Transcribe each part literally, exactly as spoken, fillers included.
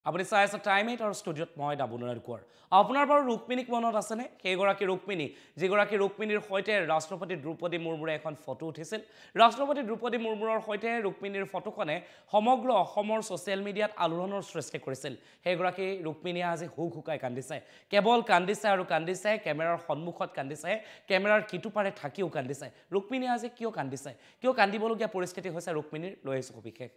আপুনি চাই আছে টাইম এইট আৰু ষ্টুডিঅ'ত মই ডাবুনাৰ কোৱাৰ আপোনাৰ বাৰু ৰুক্মিণীক মনত আছেনে সেইগৰাকী ৰুক্মিণী যিগৰাকী ৰুক্মিণীৰ সৈতে ৰাষ্ট্ৰপতি দ্ৰৌপদী মুৰ্মুৰে এখন ফটো উঠিছিল ৰাষ্ট্ৰপতি দ্ৰৌপদী মুৰ্মুৰৰ সৈতে ৰুক্মিণীৰ ফটোখনে সমগ্ৰ অসমৰ ছ'চিয়েল মিডিয়াত আলোড়নৰ সৃষ্টি কৰিছিল সেইগৰাকী ৰুক্মিণীয়ে আজি হুক হুকাই কান্দিছে কেৱল কান্দিছে আৰু কান্দিছে কেমেৰাৰ সন্মুখত কান্দিছে কেমেৰাৰ কিটুপাৰে থাকিও কান্দিছে ৰুক্মিণীয়ে আজি কিয় কান্দিছে কিয় কান্দিবলগীয়া পৰিস্থিতি হৈছে ৰুক্মিণীৰ লৈ আহিছোঁ সবিশেষ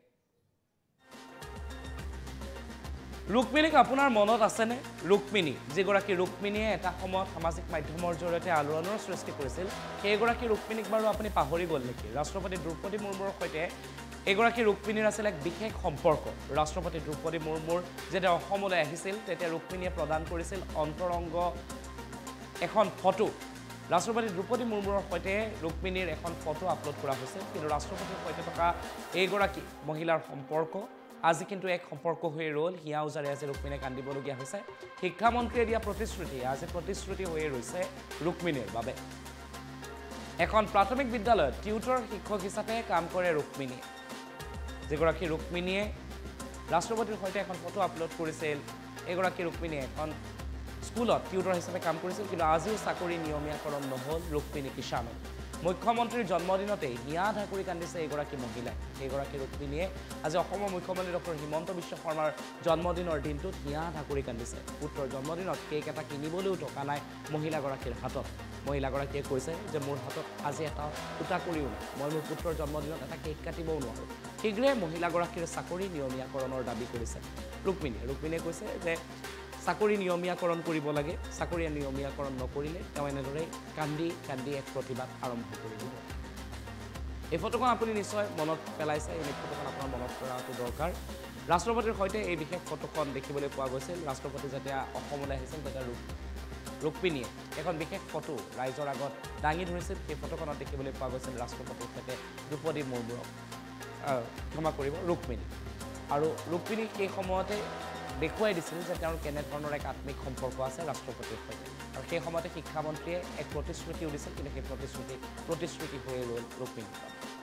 ৰুক্মিণীক আপোনাৰ মনত আছেনে ৰুক্মিণী যিগৰাকী ৰুক্মিণীয়ে এটা সময়ত সামাজিক মাধ্যমৰ জৰিয়তে আলোড়নৰ সৃষ্টি কৰিছিল সেইগৰাকী ৰুক্মিণীক বাৰু আপুনি পাহৰি গ'ল নেকি ৰাষ্ট্ৰপতি দ্ৰৌপদী মুৰ্মুৰ সৈতে এইগৰাকী ৰুক্মিণীৰ আছিল এক বিশেষ সম্পৰ্ক ৰাষ্ট্ৰপতি দ্ৰৌপদী মুৰ্মুৰ যেতিয়া অসমলৈ আহিছিল তেতিয়া ৰুক্মিণীয়ে প্ৰদান কৰিছিল অন্তৰংগ এখন ফটো ৰাষ্ট্ৰপতি দ্ৰৌপদী মুৰ্মুৰৰ সৈতে ৰুক্মিণীৰ এখন ফটো আপলোড কৰা হৈছিল কিন্তু ৰাষ্ট্ৰপতিৰ সৈতে থকা এইগৰাকী মহিলাৰ সম্পৰ্ক আজি কিন্তু এক সম্পৰ্ক হৈ ৰ'ল হিয়া উজাৰে আজি ৰুক্মিণীয়ে কান্দিবলগীয়া হৈছে শিক্ষামন্ত্ৰীয়ে দিয়া প্ৰতিশ্ৰুতি আজি প্ৰতিশ্ৰুতি হৈ ৰৈছে ৰুক্মিণীৰ বাবে এখন প্ৰাথমিক বিদ্যালয়ত টিউটৰ শিক্ষক হিচাপে কাম কৰে ৰুক্মিণী যিগৰাকী ৰুক্মিণীয়ে ৰাষ্ট্ৰপতিৰ সৈতে এখন ফটো আপলোড কৰিছিল এইগৰাকী ৰুক্মিণীয়ে এখন স্কুলত টিউটৰ হিচাপে কাম কৰিছিল কিন্তু আজিও চাকৰি নিয়মীয়াকৰণ নহ'ল ৰুক্মিণী কিষাণৰ মুখ্যমন্ত্ৰীৰ জন্মদিনতে হিয়া ঢাকুৰি কান্দিছে এইগৰাকী মহিলাই এইগৰাকী ৰুক্মিণীয়ে আজি অসমৰ মুখ্যমন্ত্ৰী ডক্টৰ হিমন্ত বিশ্ব শৰ্মাৰ জন্মদিনৰ দিনটোত হিয়া ঢাকুৰি কান্দিছে পুত্ৰৰ জন্মদিনত কেক এটা কিনিবলৈও টকা নাই মহিলাগৰাকীৰ হাতত মহিলাগৰাকীয়ে কৈছে যে মোৰ হাতত আজি এটা ফুটা কৰিও নাই মই মোৰ পুত্ৰৰ জন্মদিনত এটা কেক কাটিবও নোৱাৰোঁ শীঘ্ৰে মহিলাগৰাকীৰ চাকৰি নিয়মীয়াকৰণৰ দাবী কৰিছে ৰুক্মিণীয়ে ৰুক্মিণীয়ে কৈছে যে চাকৰি নিয়মীয়াকৰণ কৰিব লাগে চাকৰি নিয়মীয়াকৰণ নকৰিলে তেওঁ এনেদৰে কান্দি কান্দি এক প্ৰতিবাদ আৰম্ভ কৰি দিব এই ফটোখন আপুনি নিশ্চয় মনত পেলাইছে এই ফটোখন আপোনাৰ মনত কৰাটো দৰকাৰ ৰাষ্ট্ৰপতিৰ সৈতে এই বিশেষ ফটোখন দেখিবলৈ পোৱা গৈছিল ৰাষ্ট্ৰপতি যেতিয়া অসমলৈ আহিছিল তেতিয়া ৰুক্মিণীয়ে এখন বিশেষ ফটো ৰাইজৰ আগত দাঙি ধৰিছিল সেই ফটোখনত দেখিবলৈ পোৱা গৈছিল ৰাষ্ট্ৰপতিৰ সৈতে দ্ৰৌপদী মুৰ্মুৰক ক্ষমা কৰিব ৰুক্মিণী আৰু ৰুক্মিণী সেই সময়তে দেখুৱাই দিছিল যে তেওঁৰ কেনেধৰণৰ এক আত্মিক সম্পৰ্ক আছে ৰাষ্ট্ৰপতিৰ সৈতে আৰু সেই সময়তে শিক্ষামন্ত্ৰীয়ে এক প্ৰতিশ্ৰুতিও দিছিল কিন্তু সেই প্ৰতিশ্ৰুতি প্ৰতিশ্ৰুতি হৈ ৰ'ল ৰুক্মিণী